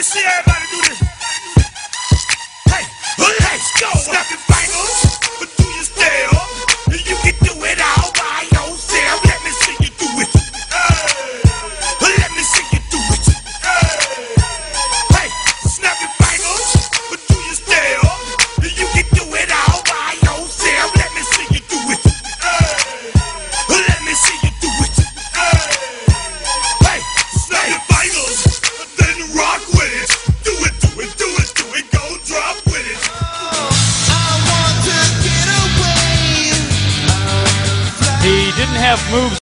see everybody do this. Hey, let's go. Snap your fingers, but do you still? You can do it all by yourself. Let me see you do it. Let me see you do it. Hey, snap your fingers, but do you still? You can do it all by yourself. Let me see you do it. Let me see you do it. Hey, snap your fingers, then rock with it. Do it, do it, do it, do it. Go drop with it. He didn't have moves